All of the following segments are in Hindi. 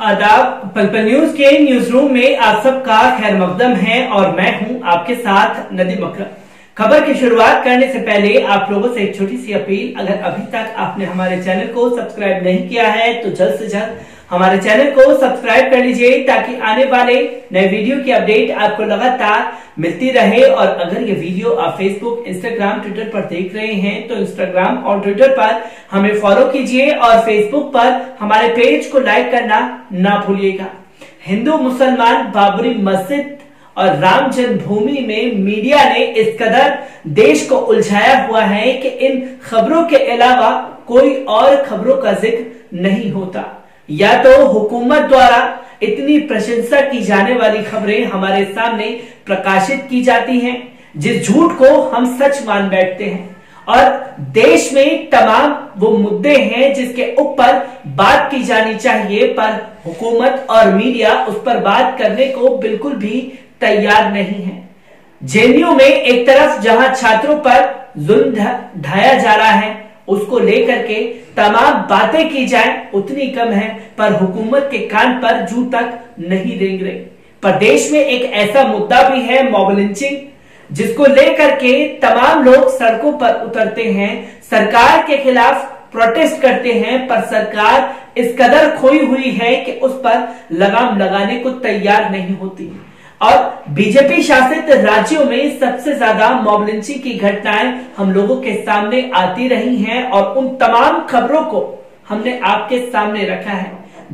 आदाब। पल पल न्यूज के न्यूज रूम में आप सबका खैर मकदम है और मैं हूं आपके साथ नदीम अकरम। खबर की शुरुआत करने से पहले आप लोगों से एक छोटी सी अपील, अगर अभी तक आपने हमारे चैनल को सब्सक्राइब नहीं किया है तो जल्द से जल्द हमारे चैनल को सब्सक्राइब कर लीजिए ताकि आने वाले नए वीडियो की अपडेट आपको लगातार मिलती रहे। और अगर ये वीडियो आप फेसबुक, इंस्टाग्राम, ट्विटर पर देख रहे हैं तो इंस्टाग्राम और ट्विटर पर हमें फॉलो कीजिए और फेसबुक पर हमारे पेज को लाइक करना ना भूलिएगा। हिंदू मुसलमान बाबरी मस्जिद और राम जन्मभूमि में मीडिया ने इस कदर देश को उलझाया हुआ है कि इन खबरों के अलावा कोई और खबरों का जिक्र नहीं होता। या तो हुकूमत द्वारा इतनी प्रशंसा की जाने वाली खबरें हमारे सामने प्रकाशित की जाती हैं जिस झूठ को हम सच मान बैठते हैं, और देश में तमाम वो मुद्दे हैं जिसके ऊपर बात की जानी चाहिए पर हुकूमत और मीडिया उस पर बात करने को बिल्कुल भी तैयार नहीं है। जेएनयू में एक तरफ जहां छात्रों पर जुल्म ढाया जा रहा है उसको लेकर के तमाम बातें की जाए उतनी कम है, पर हुकूमत के कान पर जू तक नहीं रेंग रही। पर देश में एक ऐसा मुद्दा भी है, मॉब लिंचिंग, जिसको लेकर के तमाम लोग सड़कों पर उतरते हैं, सरकार के खिलाफ प्रोटेस्ट करते हैं, पर सरकार इस कदर खोई हुई है कि उस पर लगाम लगाने को तैयार नहीं होती। और बीजेपी शासित राज्यों में सबसे ज्यादा मॉब लिंचिंग की घटनाएं हम लोगों के सामने आती रही हैं और उन तमाम खबरों को हमने आपके सामने रखा है।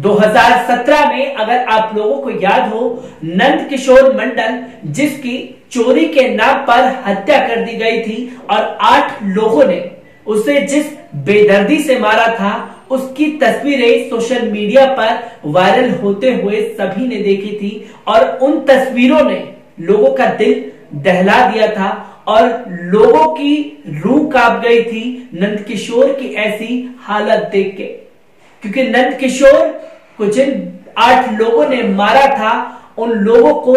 2017 में अगर आप लोगों को याद हो, नंद किशोर मंडल जिसकी चोरी के नाम पर हत्या कर दी गई थी और 8 लोगों ने उसे जिस बेदर्दी से मारा था उसकी तस्वीरें सोशल मीडिया पर वायरल होते हुए सभी ने देखी थी और उन तस्वीरों ने लोगों का दिल दहला दिया था और लोगों की रूह कांप गई थी नंद किशोर की ऐसी हालत देख के। क्योंकि नंद किशोर को जिन 8 लोगों ने मारा था उन लोगों को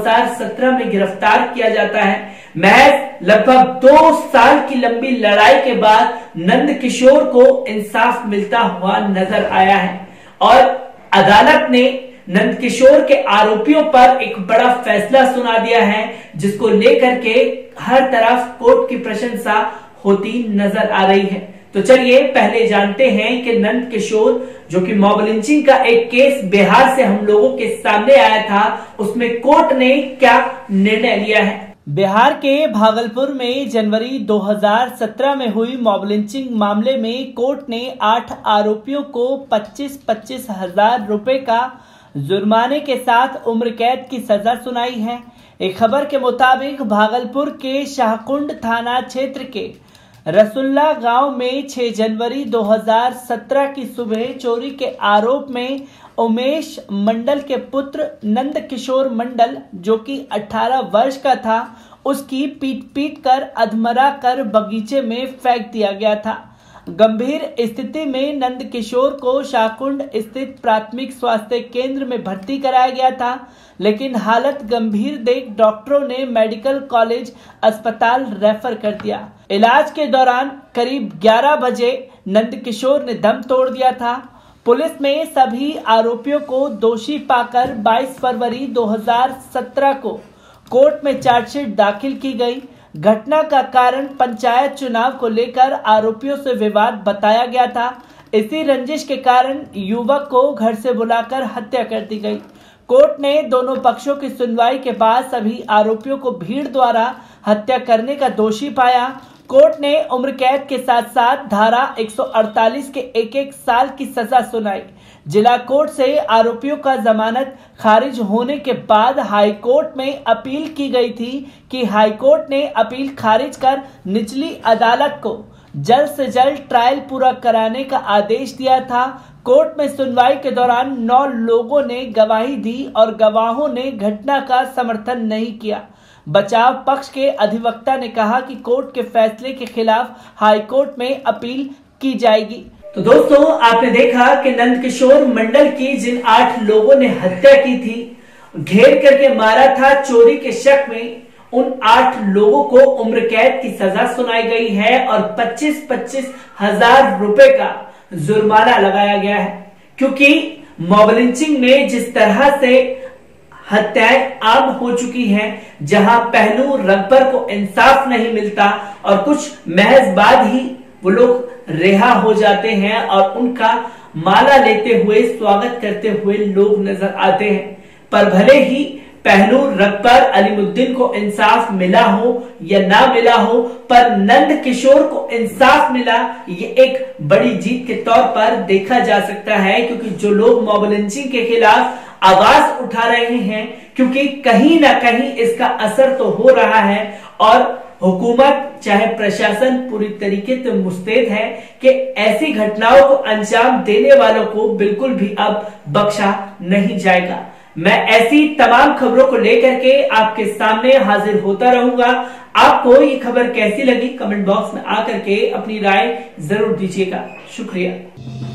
2017 में गिरफ्तार किया जाता है। महज लगभग 2 साल की लंबी लड़ाई के बाद नंद किशोर को इंसाफ मिलता हुआ नजर आया है और अदालत ने नंद किशोर के आरोपियों पर एक बड़ा फैसला सुना दिया है, जिसको लेकर के हर तरफ कोर्ट की प्रशंसा होती नजर आ रही है। तो चलिए पहले जानते हैं कि नंद किशोर जो कि मॉब लिंचिंग का एक केस बिहार से हम लोगों के सामने आया था, उसमें कोर्ट ने क्या निर्णय लिया है। बिहार के भागलपुर में जनवरी 2017 में हुई मॉब लिंचिंग मामले में कोर्ट ने 8 आरोपियों को 25-25 हजार रुपए का जुर्माने के साथ उम्र कैद की सजा सुनाई है। एक खबर के मुताबिक भागलपुर के शाहकुंड थाना क्षेत्र के रसुल्ला गांव में 6 जनवरी 2017 की सुबह चोरी के आरोप में उमेश मंडल के पुत्र नंद किशोर मंडल जो कि 18 वर्ष का था, उसकी पीट कर अधमरा कर बगीचे में फेंक दिया गया था। गंभीर स्थिति में नंद किशोर को शाहकुंड स्थित प्राथमिक स्वास्थ्य केंद्र में भर्ती कराया गया था, लेकिन हालत गंभीर देख डॉक्टरों ने मेडिकल कॉलेज अस्पताल रेफर कर दिया। इलाज के दौरान करीब 11 बजे नंद किशोर ने दम तोड़ दिया था। पुलिस में सभी आरोपियों को दोषी पाकर 22 फरवरी 2017 को कोर्ट में चार्जशीट दाखिल की गई। घटना का कारण पंचायत चुनाव को लेकर आरोपियों से विवाद बताया गया था। इसी रंजिश के कारण युवक को घर से बुलाकर हत्या कर दी गई। कोर्ट ने दोनों पक्षों की सुनवाई के बाद सभी आरोपियों को भीड़ द्वारा हत्या करने का दोषी पाया। कोर्ट ने उम्र कैद के साथ साथ धारा 148 के 1-1 साल की सजा सुनाई। जिला कोर्ट से आरोपियों का जमानत खारिज होने के बाद हाई कोर्ट में अपील की गई थी कि हाई कोर्ट ने अपील खारिज कर निचली अदालत को जल्द से जल्द ट्रायल पूरा कराने का आदेश दिया था। कोर्ट में सुनवाई के दौरान 9 लोगों ने गवाही दी और गवाहों ने घटना का समर्थन नहीं किया। बचाव पक्ष के अधिवक्ता ने कहा कि कोर्ट के फैसले के खिलाफ हाई कोर्ट में अपील की जाएगी। तो दोस्तों, आपने देखा कि नंद किशोर मंडल की जिन 8 लोगों ने हत्या की थी, घेर करके मारा था चोरी के शक में, उन 8 लोगों को उम्र कैद की सजा सुनाई गई है और 25-25 हजार रुपए का जुर्माना लगाया गया है। क्योंकि मॉब लिंचिंग में जिस तरह से हत्याएं आम हो चुकी हैं, जहां पहलू रब्बर को इंसाफ नहीं मिलता और कुछ महज बाद ही वो लोग रिहा हो जाते हैं और उनका माला लेते हुए स्वागत करते हुए लोग नजर आते हैं। पर भले ही पहलू रब्बर अलीमुद्दीन को इंसाफ मिला हो या ना मिला हो, पर नंद किशोर को इंसाफ मिला, ये एक बड़ी जीत के तौर पर देखा जा सकता है। क्योंकि जो लोग मॉब लिंचिंग के खिलाफ आवाज उठा रहे हैं, क्योंकि कहीं ना कहीं इसका असर तो हो रहा है और हुकूमत चाहे प्रशासन पूरी तरीके से मुस्तैद है कि ऐसी घटनाओं को अंजाम देने वालों को बिल्कुल भी अब बख्शा नहीं जाएगा। मैं ऐसी तमाम खबरों को लेकर के आपके सामने हाजिर होता रहूंगा। आपको ये खबर कैसी लगी कमेंट बॉक्स में आकर के अपनी राय जरूर दीजिएगा। शुक्रिया।